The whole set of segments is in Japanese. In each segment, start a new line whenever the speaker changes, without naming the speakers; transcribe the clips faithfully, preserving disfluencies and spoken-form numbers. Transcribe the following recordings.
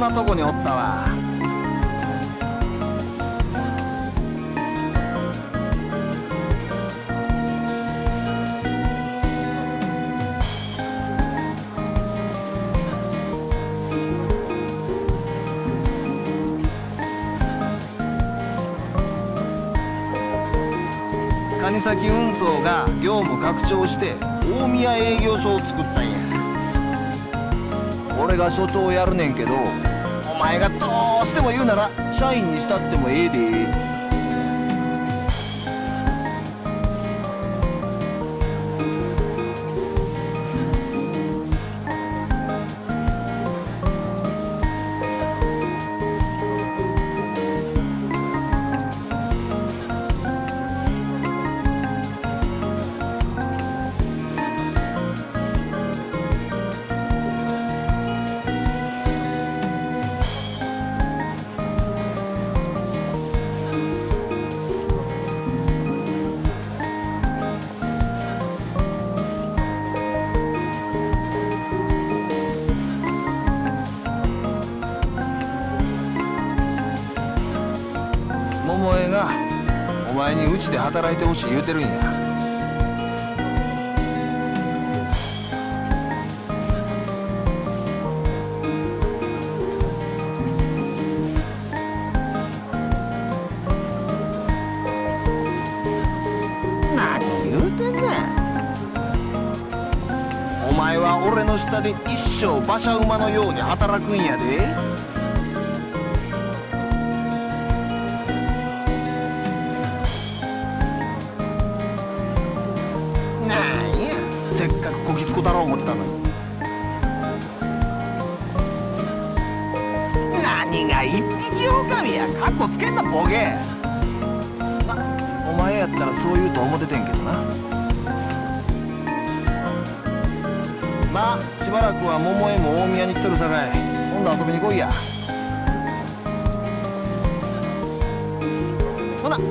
なとこにおったわ。金崎運送が業務拡張して大宮営業所を作ったんや。俺が所長やるねんけど、お前がどうしても言うなら社員にしたってもええで。桃江がお前にうちで働いてほしい言うてるんや。何言うてんねん。お前は俺の下で一生馬車馬のように働くんやで。せっかくこきつこだろう思ってたのに。何が一匹狼や、カッコつけんなボケ。ま、お前やったらそう言うと思っててんけどな。まあしばらくは桃江も大宮に来とるさかい、今度遊びに来いや。ほな。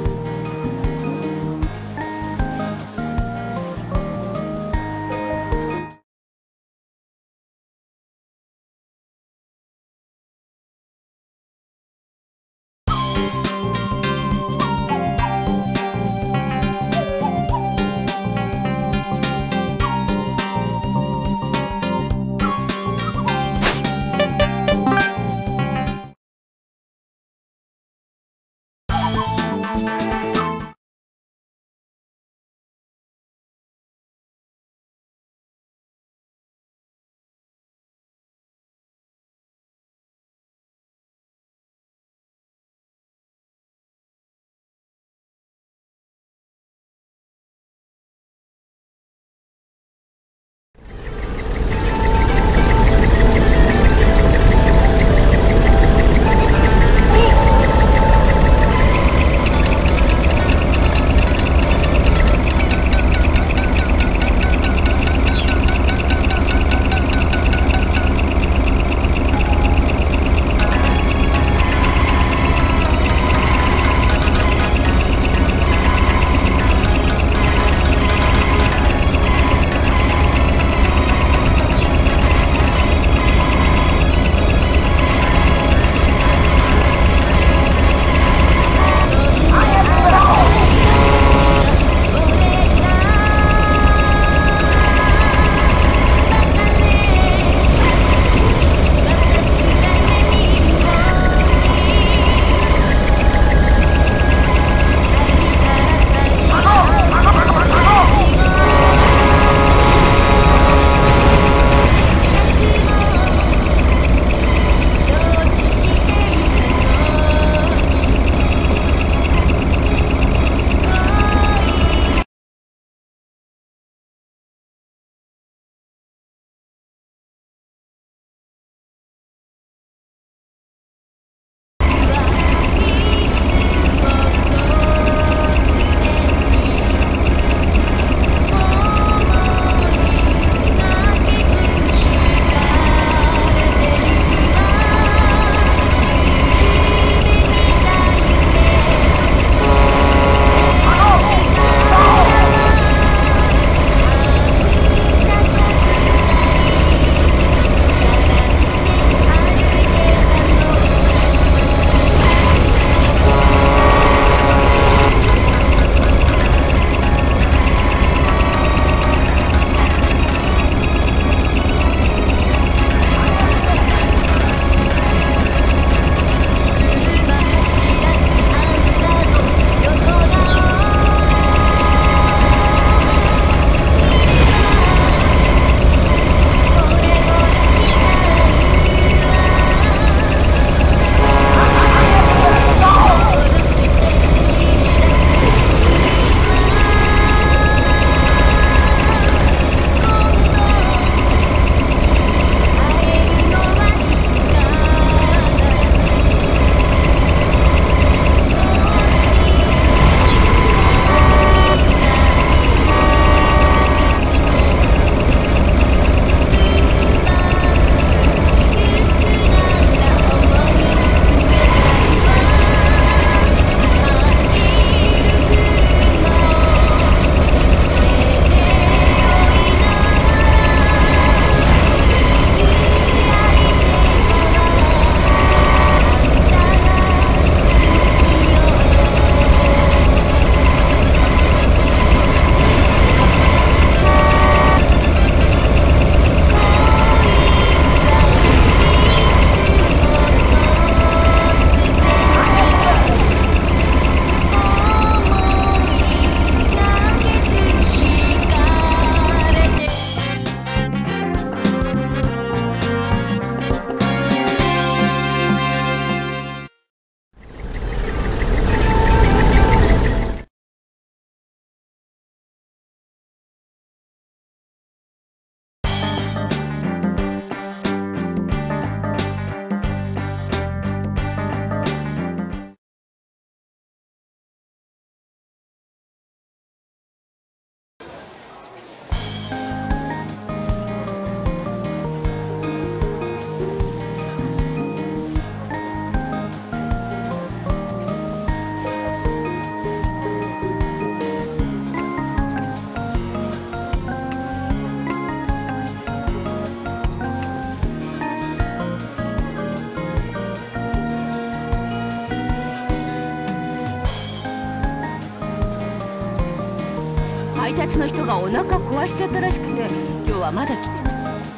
別の人がお腹壊しちゃったらしくて、今日はまだ来てない。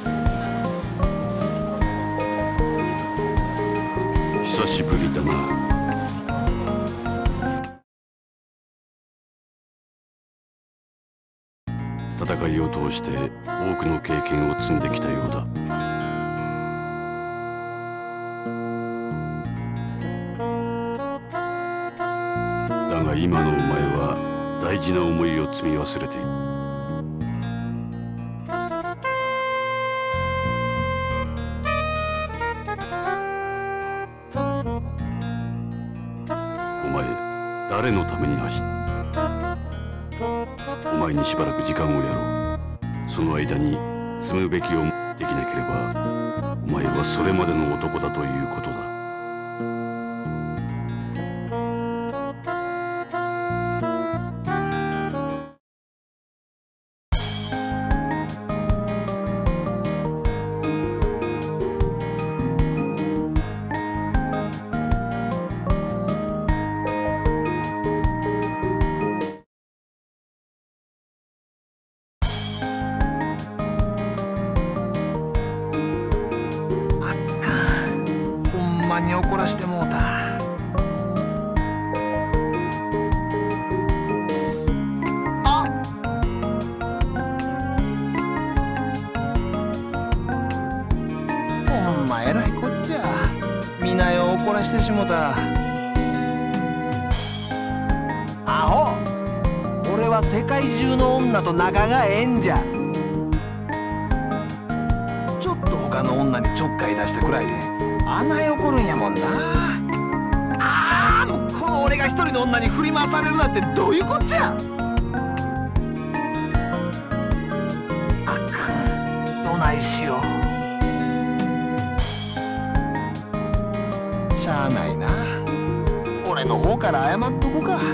久しぶりだな。戦いを通して多くの経験を積んできたようだ。だが今のお前は大事な思いを積み忘れている。お前、誰のために走った？お前にしばらく時間をやろう。その間に積むべきをできなければ、お前はそれまでの男だということだ。
ほんまに怒らしてもうた。あほんまえらいこっちゃ。みなよ怒らしてしもた。アホ、俺は世界中の女と仲がええんじゃ。ちょっと他の女にちょっかい出したくらいであない怒るんやもんな。ああ、もうこの俺が一人の女に振り回されるなんてどういうこっちゃ。あっくん、どないしよう。しゃあないな、俺の方から謝っとこか。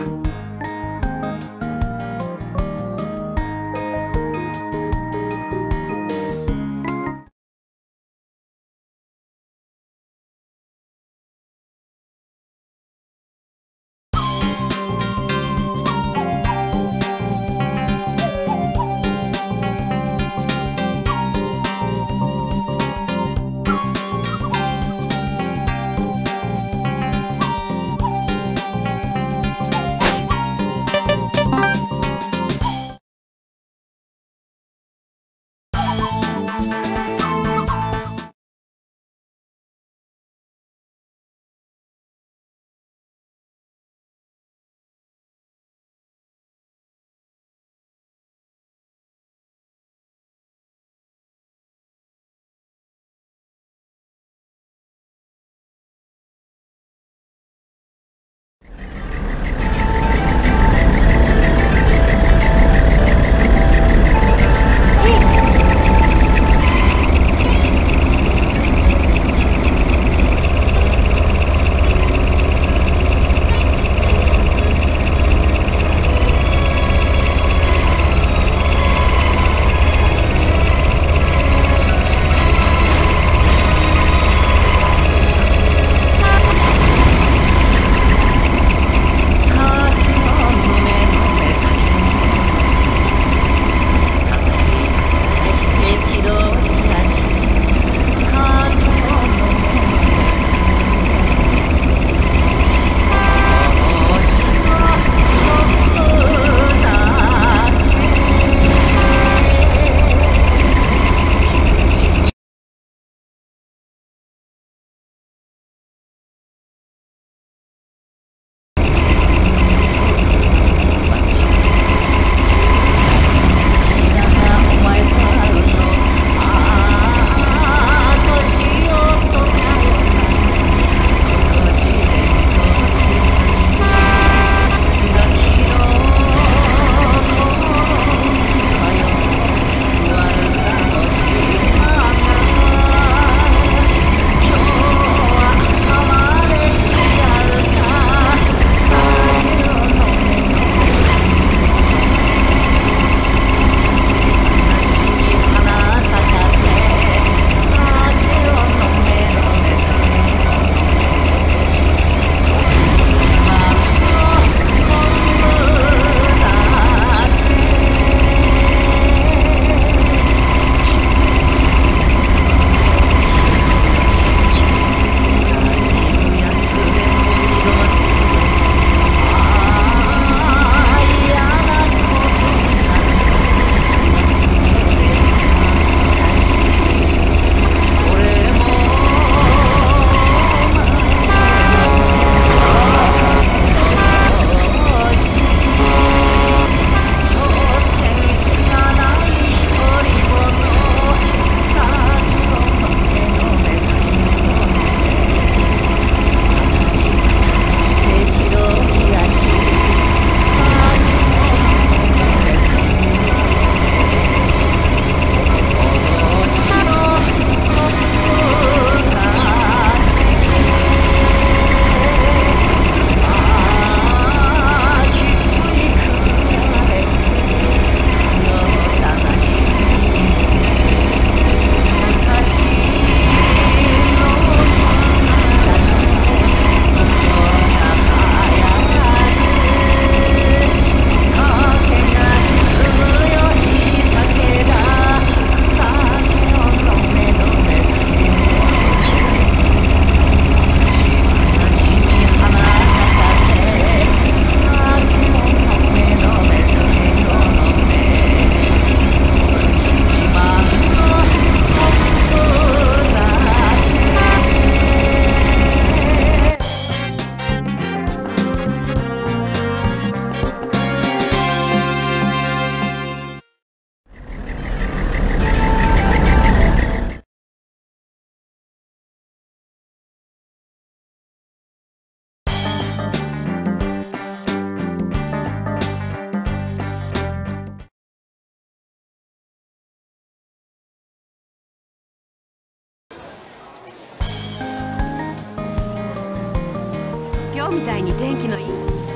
今日みたいに天気のいい。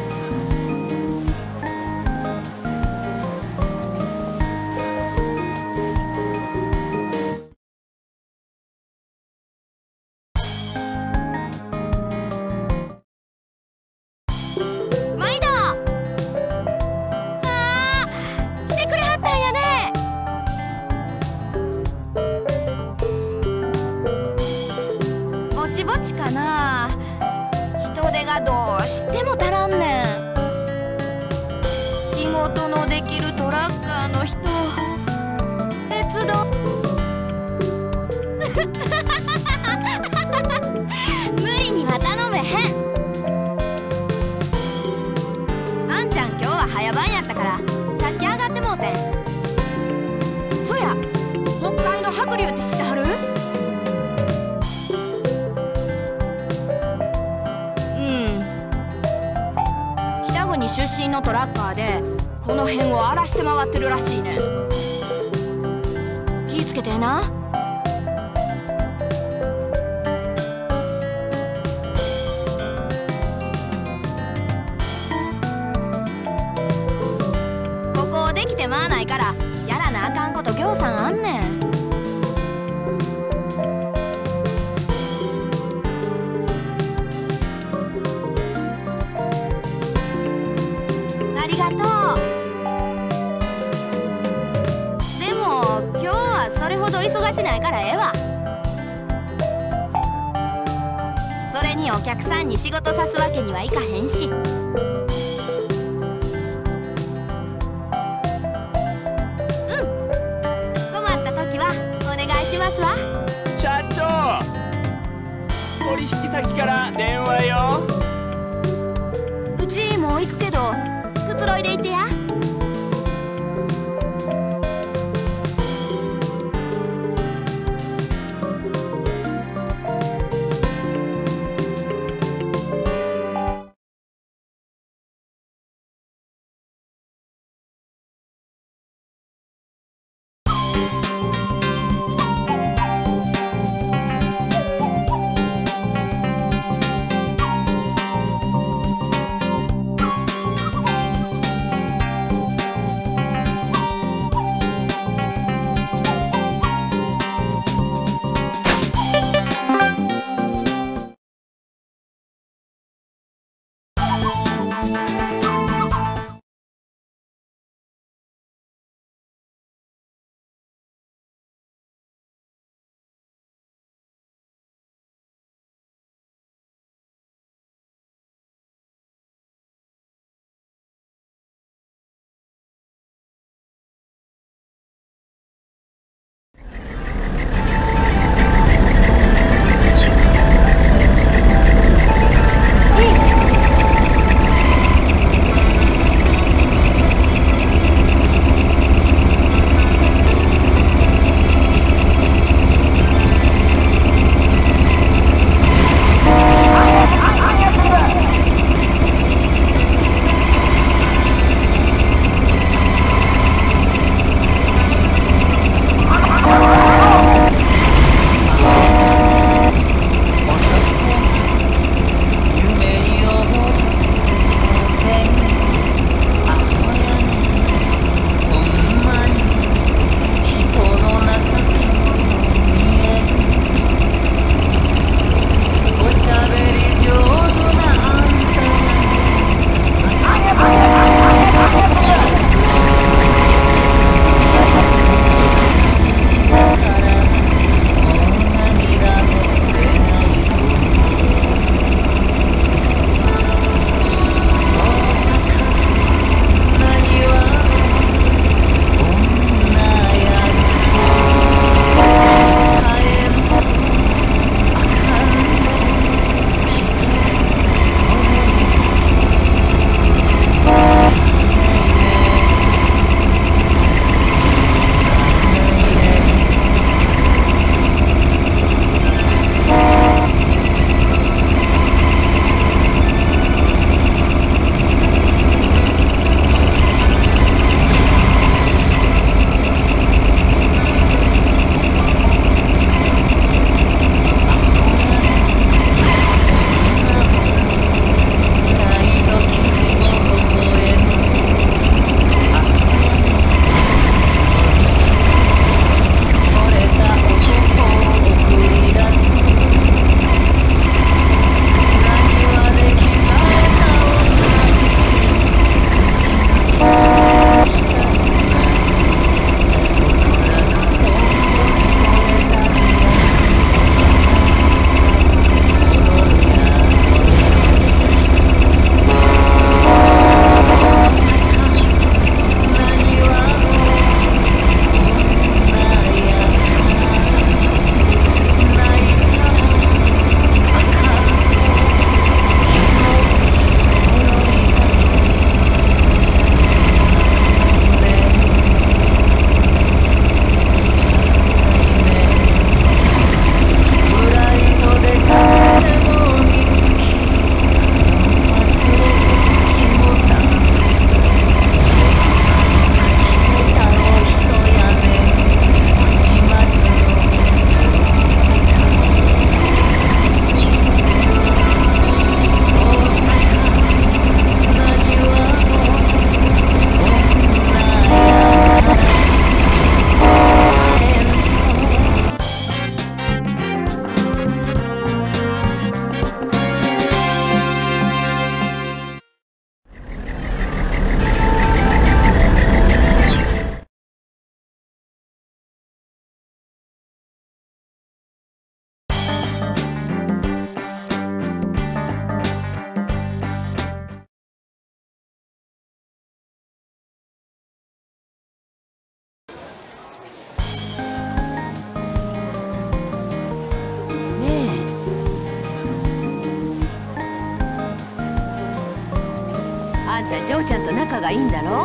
毎度。あー、来てくれはったんやね。ぼちぼちかな。人手がどうしても足らんねん。仕事のできるトラッカーの人、鉄道無理には頼めへん。あんちゃん今日は早番やったからさっき上がってもうてん。そや、北海の白龍って知ってはる？出身のトラッカーでこの辺を荒らして回ってるらしいねん。気ぃつけてな。ここをできてまわないからやらなあかんことぎょうさんあんねん。ありがとう。でも今日はそれほど忙しないからええわ。それにお客さんに仕事さすわけにはいかへんし。うん、困った時はお願いしますわ。
社長、取引先から電話よ。
うちもう行くけどくつろいでいてや。
うちゃんと仲がいいんだろ。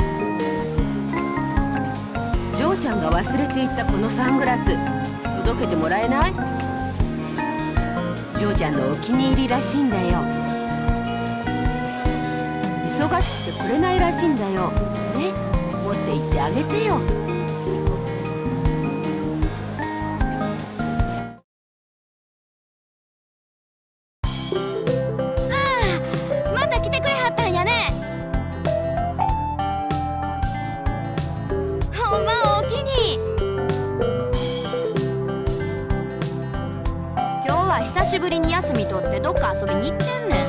ジョーちゃんが忘れていったこのサングラス届けてもらえない？ジョーちゃんのお気に入りらしいんだよ。忙しくてくれないらしいんだよ。ね、持って行ってあげてよ。
久しぶりに休み取ってどっか遊びに行ってんねん。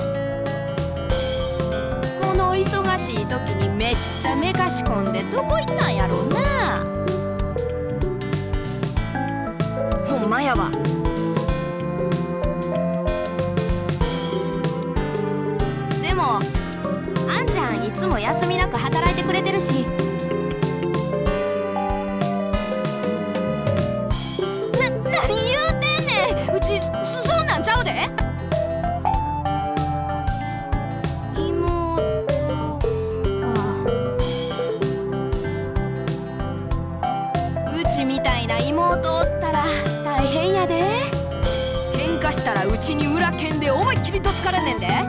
この忙しい時にめっちゃめかし込んでどこ行ったんやろうな。ほんまやわ。でもあんちゃんいつも休みなく働いてくれてるし、な、何言うてんねん。うちそんなんちゃうで。妹はうちみたいな妹おったら大変やで。喧嘩したらうちに裏剣で思いっきりどつかれんねんで。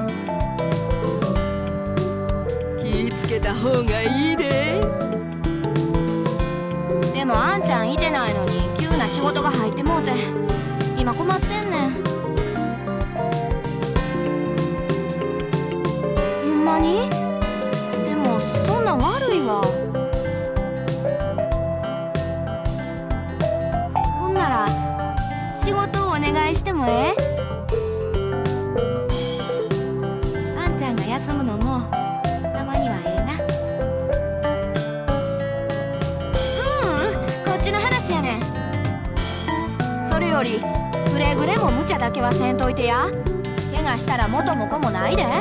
気ぃつけた方がいいで。でもあんちゃんいてないのに急な仕事が入ってもうて今困ってんねん。ほんまに？でもそんなん悪いわ。ほんなら仕事をお願いしてもええ？あんちゃんが休むのもたまにはええな。ううん、こっちの話やねん。それよりくれぐれも無茶だけはせんといてや。怪我したら元も子もないで。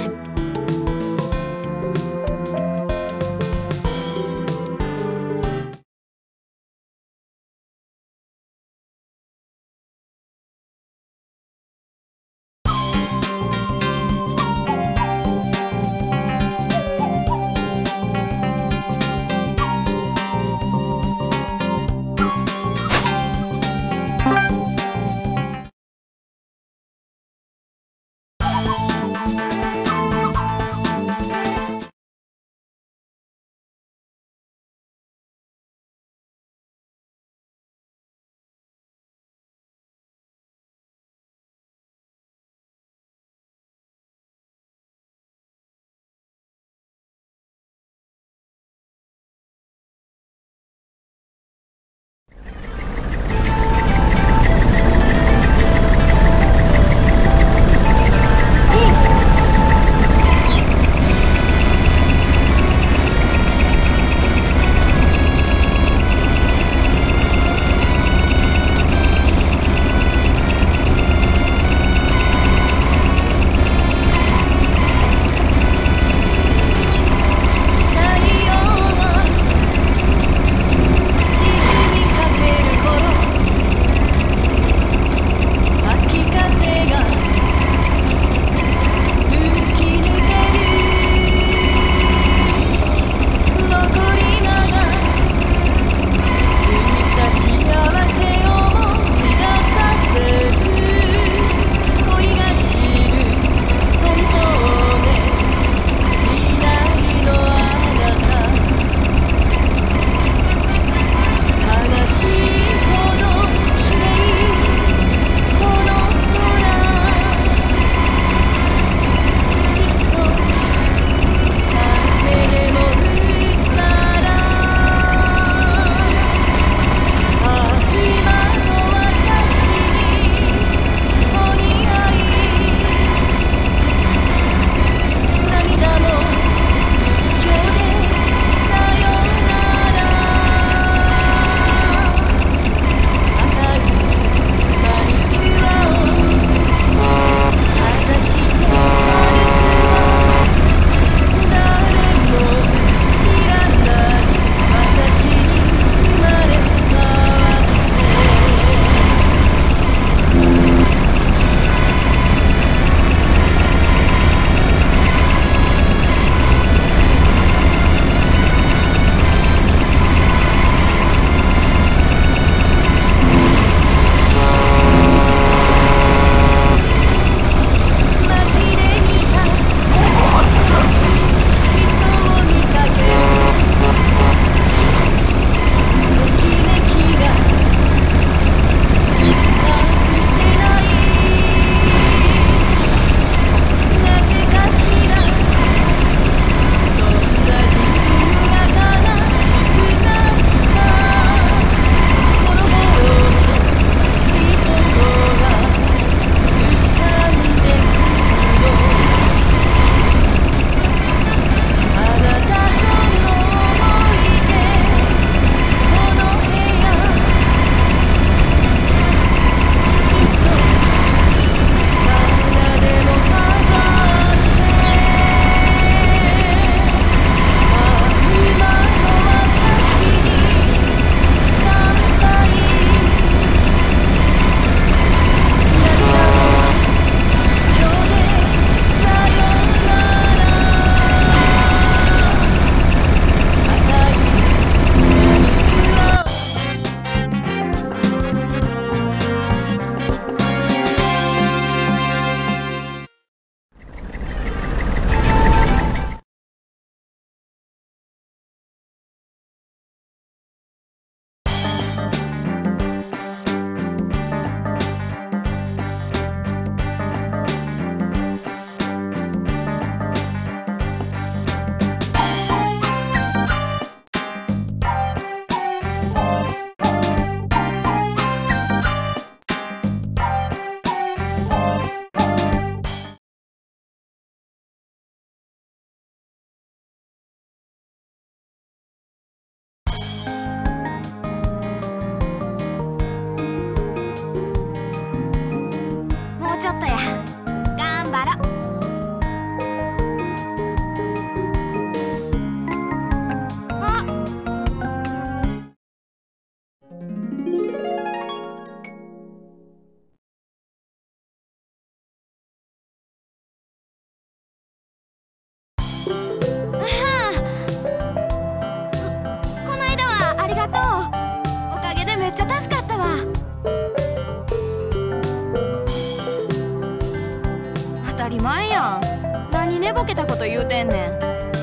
り前やん。何寝ぼけたこと言うてんねん。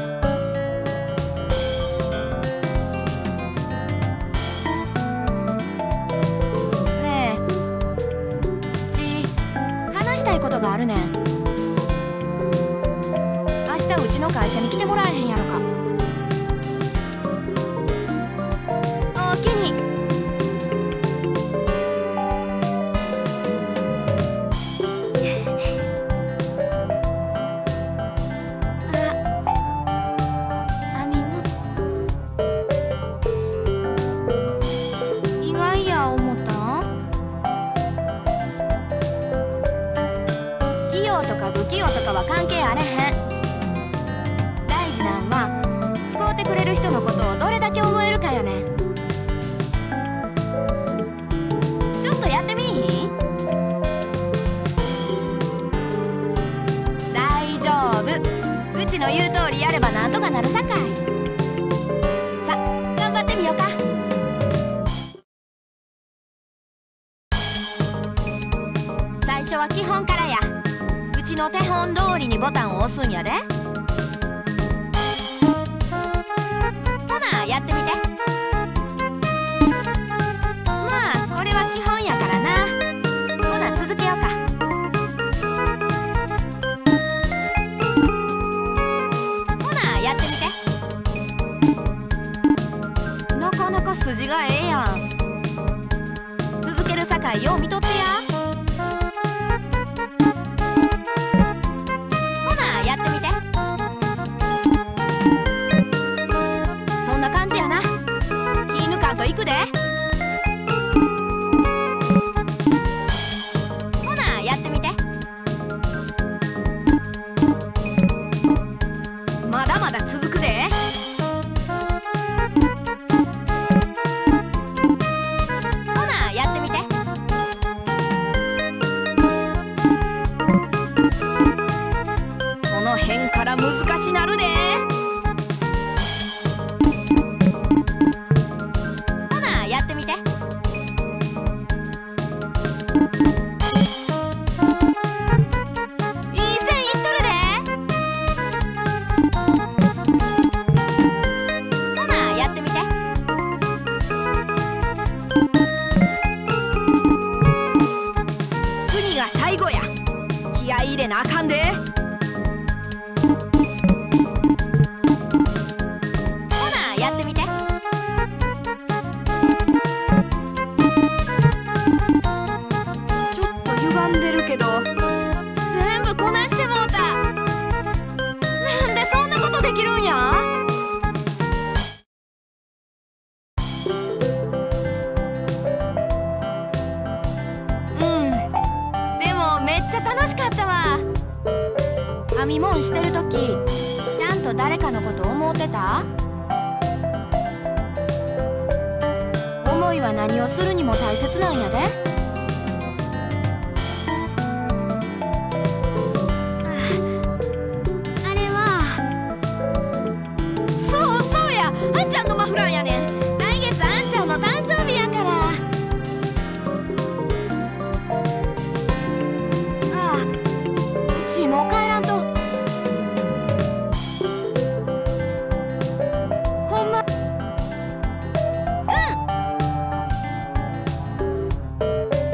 ねえ、ち話したいことがあるねん。明日うちの会社に来てもらえへんやろか。おおきに。不器用とかは関係あれへん。大事なんは使うてくれる人のことをどれだけ思えるかやねん。ちょっとやってみい。大丈夫、うちの言う通りやればなんとかなるさかい。さ、頑張ってみようか。最初は基本からや。うちの手本通りにボタンを押すんやで。ほなやってみて。まあこれは基本やからな。ほな続けようか。ほなやってみて。なかなか筋がええやん。続けるさかいよう見とってや。やってみて。そんな感じやな。気抜かんといくで。ほなやってみて。まだまだ続くで。ほなやってみて。この辺から難しなるで。ほなやってみて。いい線いっとるで。ほなやってみて。次が最後や。気合い入れなあかんで。やってみて。ちょっと歪んでるけど全部こなしてもうた。なんでそんなことできるんや。うんでもめっちゃ楽しかったわ。編み物してるときちゃんと誰かのこと思ってた？思いは何をするにも大切なんやで。あれはそうそうや、あんちゃんのマフラーやねん。来月あんちゃんの誕生日やから。ああ、うちもう帰らんと。ほんま。うん。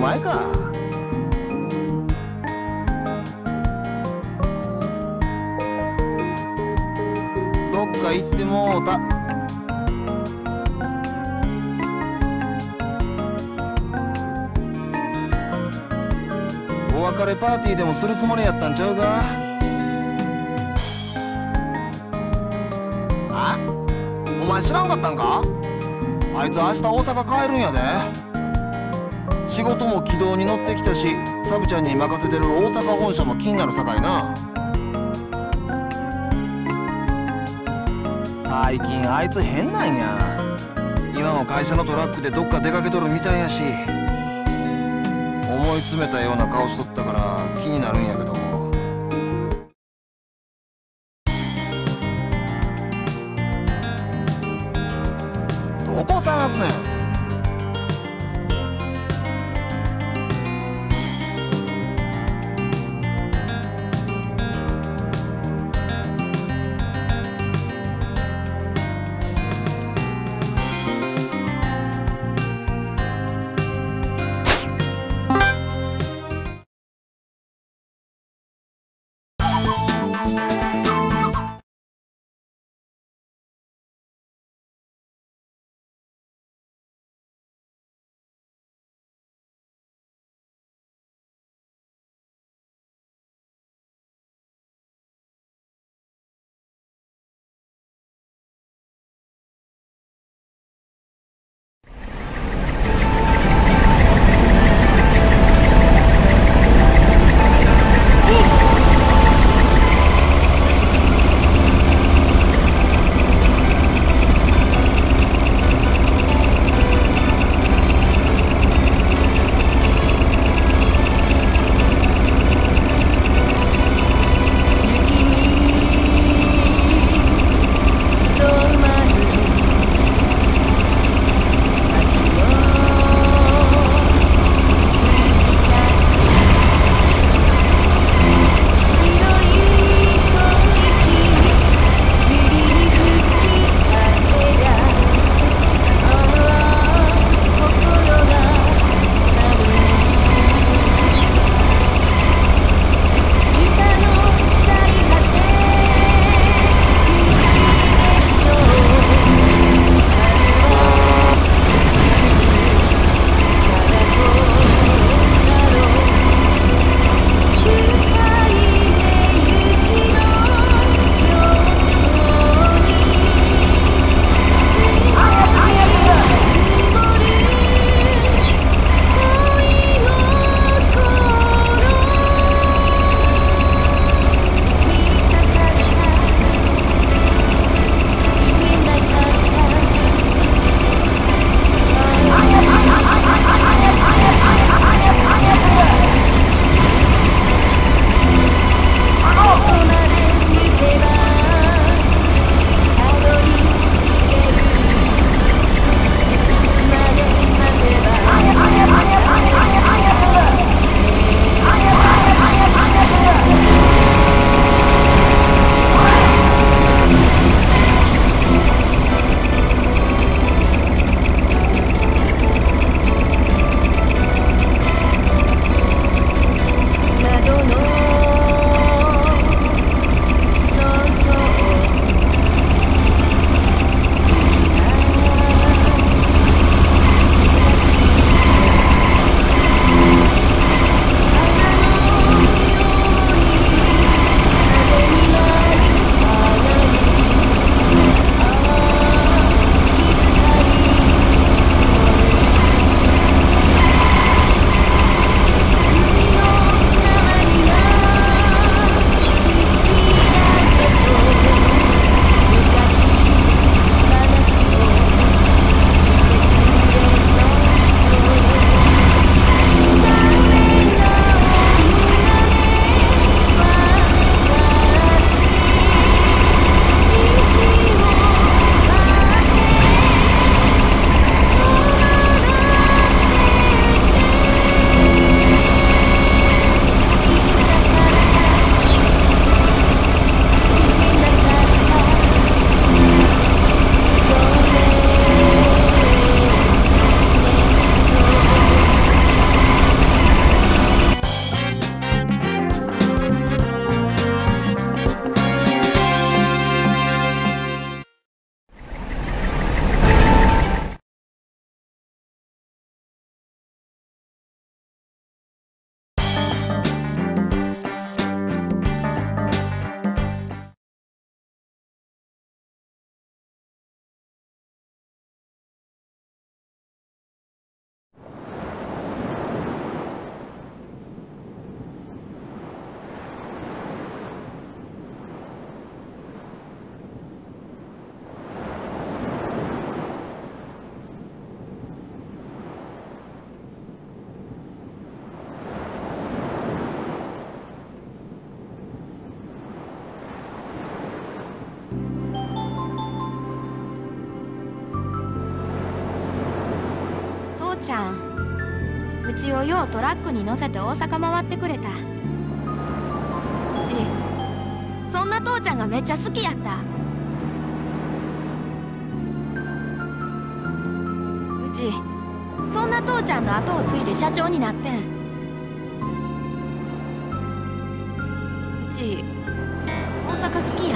前か。どっか行ってもうた。お別れパーティーでもするつもりやったんちゃうか。あ、お前知らんかったんか。あいつ明日大阪帰るんやで。仕事も軌道に乗ってきたし、サブちゃんに任せてる大阪本社も気になるさかいな。最近あいつ変なんや。今も会社のトラックでどっか出かけとるみたいやし、思い詰めたような顔しとったから気になるんやけど。どこ探すねん。
ちゃん、うちをようトラックに乗せて大阪回ってくれた。うちそんな父ちゃんがめっちゃ好きやった。うちそんな父ちゃんの後を継いで社長になってん。うち大阪好きや。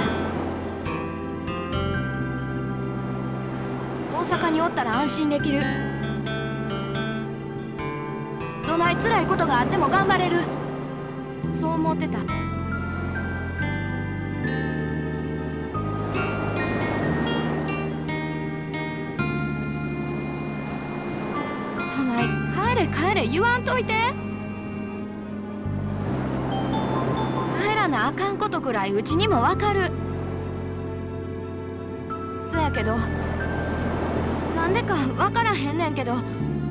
大阪におったら安心できる。どない辛いことがあっても頑張れる、そう思ってた。そない帰れ帰れ言わんといて。帰らなあかんことくらいうちにもわかる。そやけどなんでかわからへんねんけど、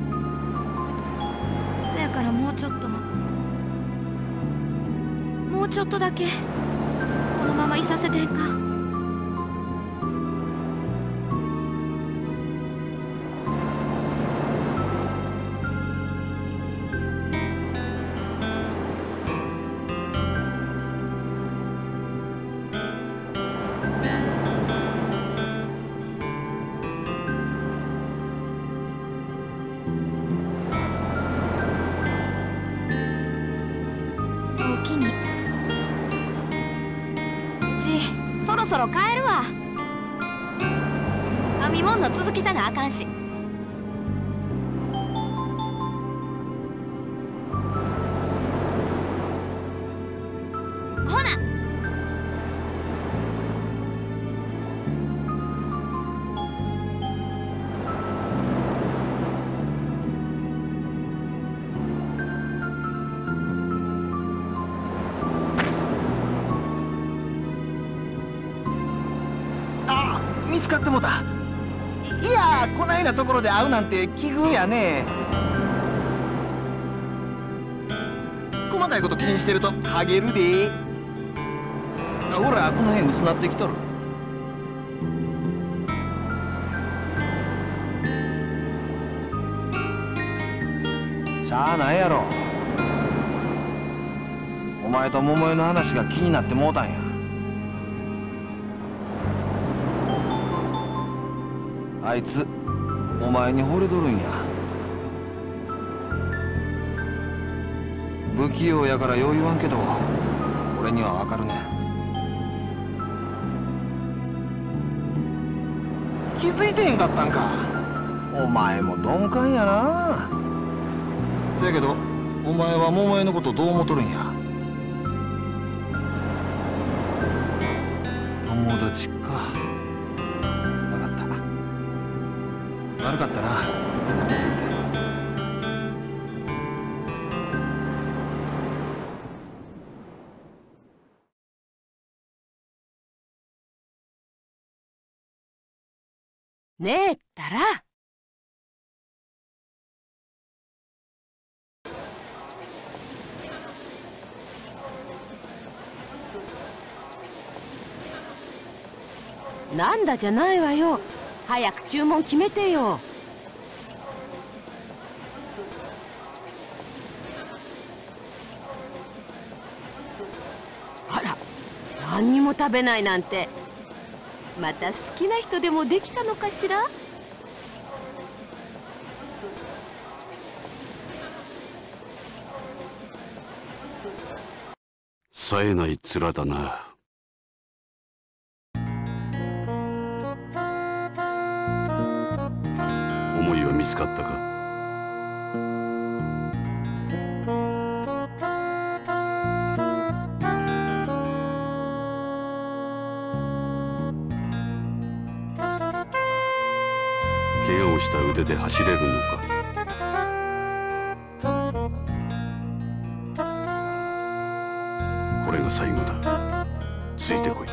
そやからもうちょっともうちょっとだけこのままいさせてんか。そろそろ帰るわ。編み物の続きさなあかんし。ほな。
見つかってもうた。いやー、こないなところで会うなんて奇遇やね。細かいこと気にしてるとハゲるで。ほらこの辺薄なってきとる。しゃあないやろ。お前と桃江の話が気になってもうたんや。あいつお前に惚れとるんや。不器用やからよう言わんけど俺にはわかるねん。気づいてへんかったんか。お前も鈍感やな。せやけどお前は桃江のことどう思っとるんや。友達か。悪かったな。
ねえったら。なんだじゃないわよ。早く注文決めてよ。あら、何にも食べないなんて。また好きな人でもできたのかしら。
冴えない面だな。思いは見つかったか。怪我をした腕で走れるのか。これが最後だ。ついてこい。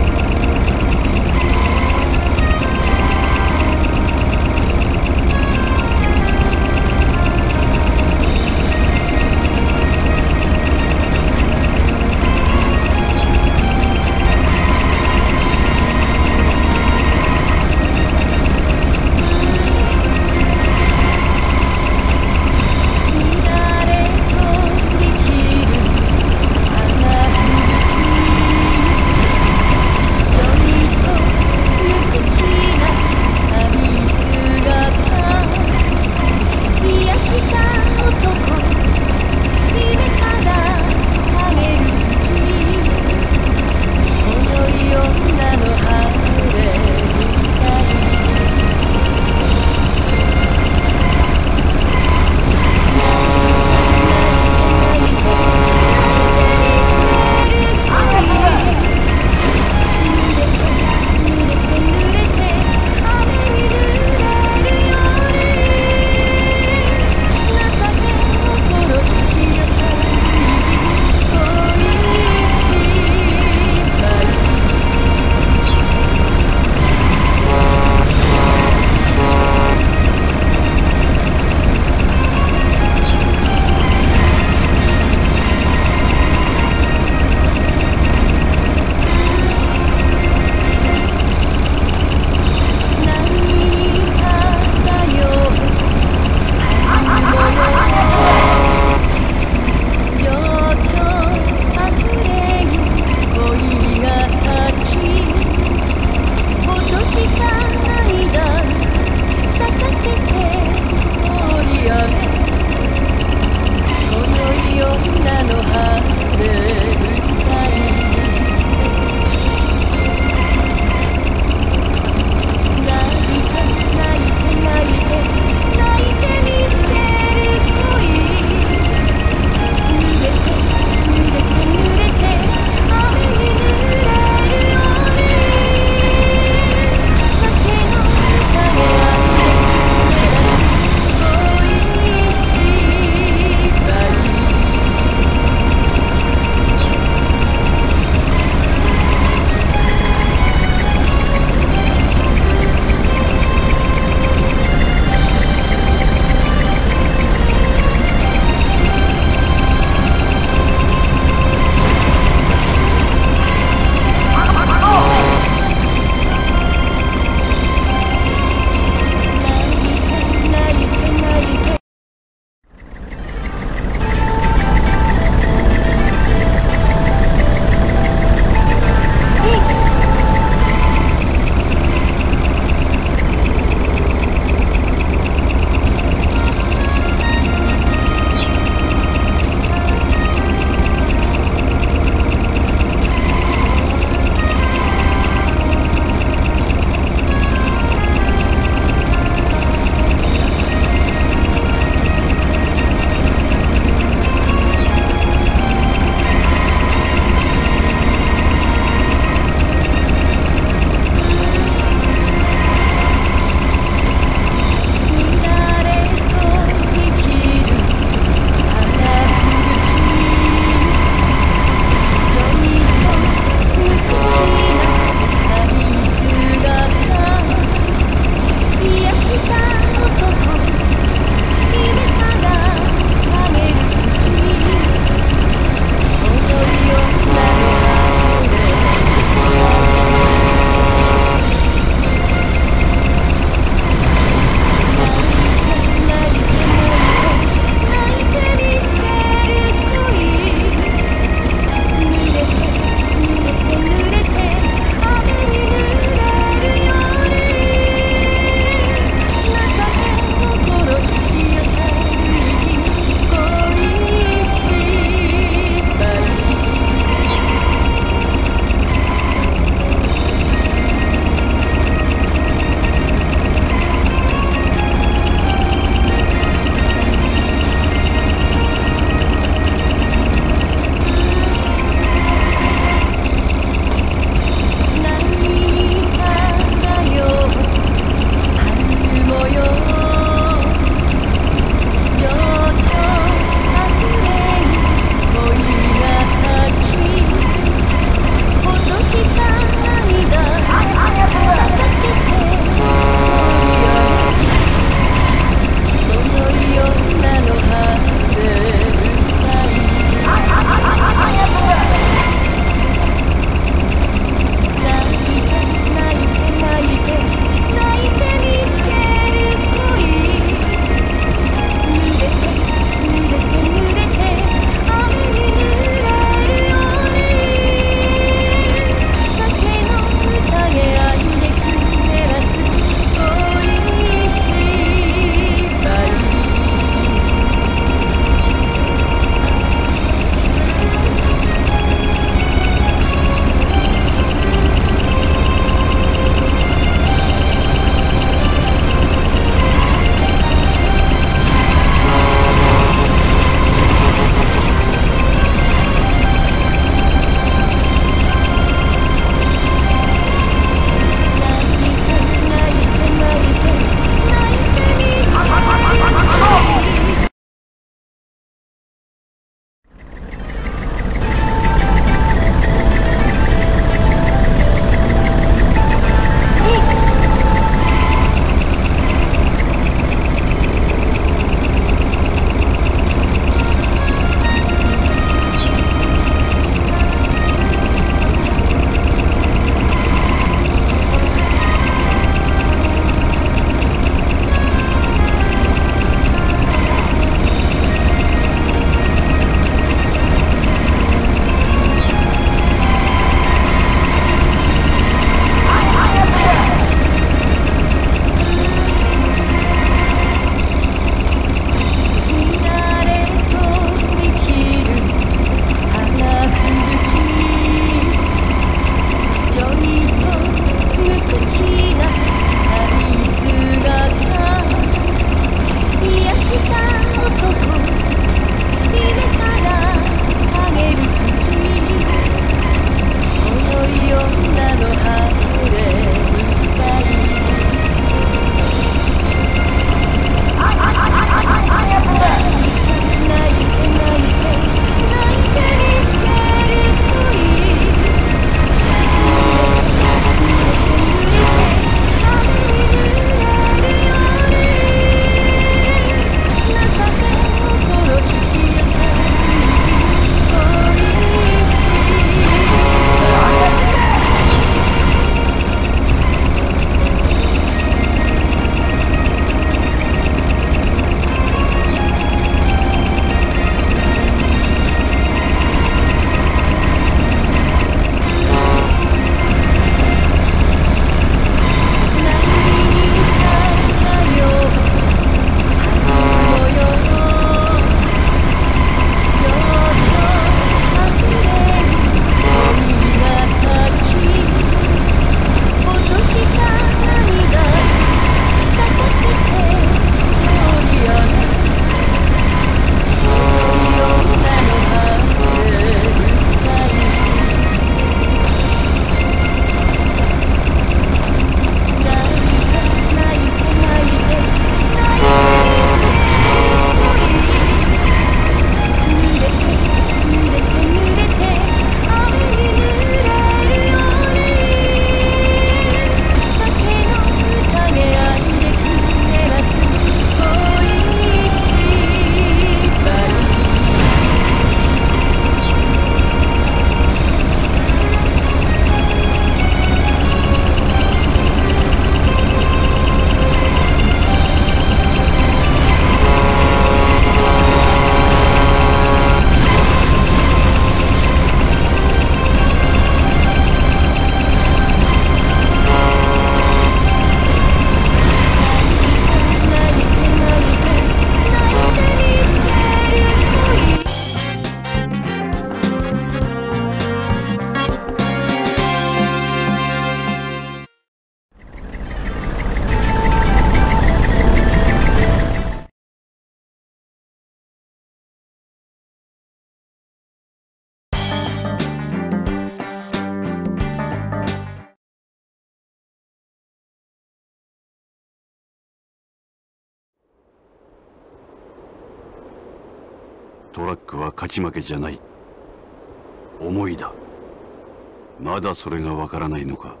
トラックは勝ち負けじゃない。思いだ。まだそれがわからないのか。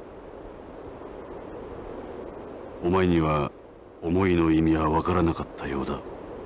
お前には思いの意味はわからなかったようだ。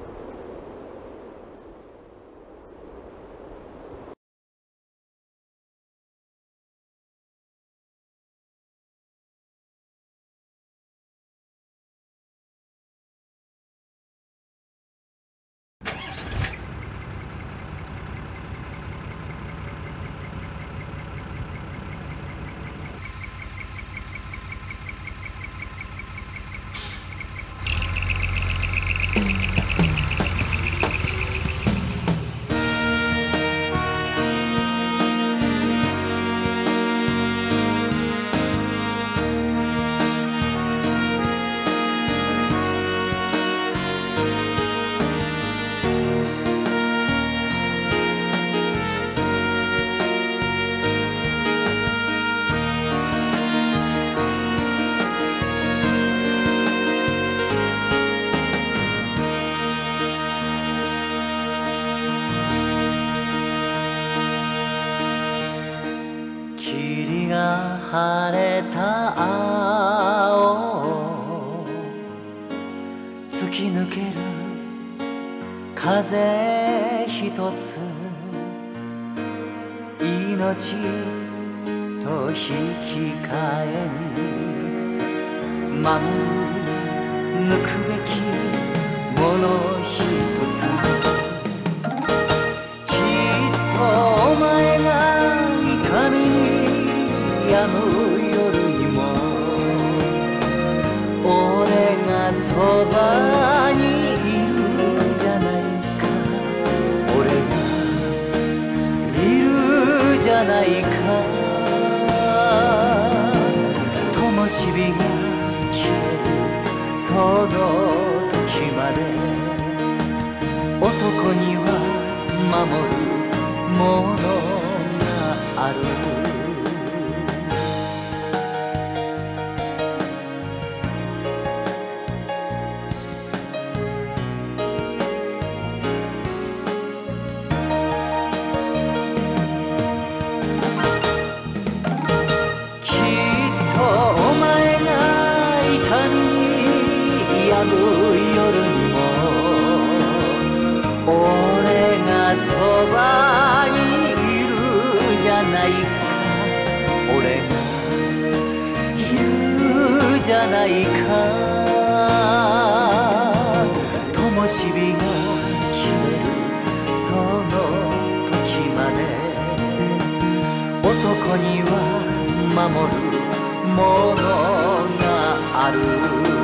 霧が晴れた青突き抜ける風一つ命と引き換えに守り抜くべきもの一つきっとお前が痛みにあの夜にも俺がそばにいるじゃないか俺がいるじゃないか灯火が消えるその時まで男には守るものがある夜にも俺がそばにいるじゃないか俺がいるじゃないか灯火が消えるその時まで男には守るものがある